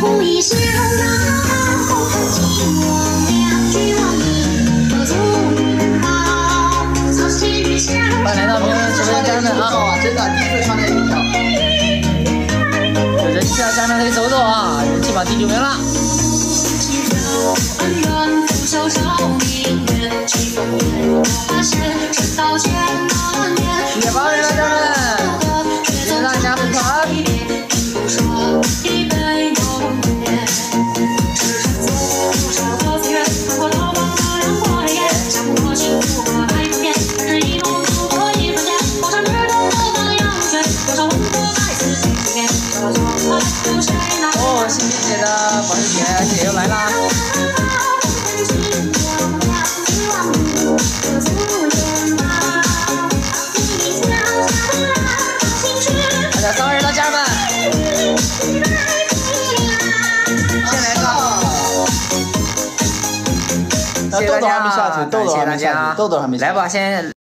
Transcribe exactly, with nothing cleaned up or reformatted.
欢迎来到评论直播间家人们啊！ 真的，第一次穿这一条。 有人气啊，家人们可以走走啊！人气榜第九名了。谢谢八位了，家人们，谢谢大家捧场。哦，新姐姐的保时捷姐又来啦！大家三位人了，家人们，先来个，谢谢大家，感谢大家， 豆豆还没下去， 来吧，先。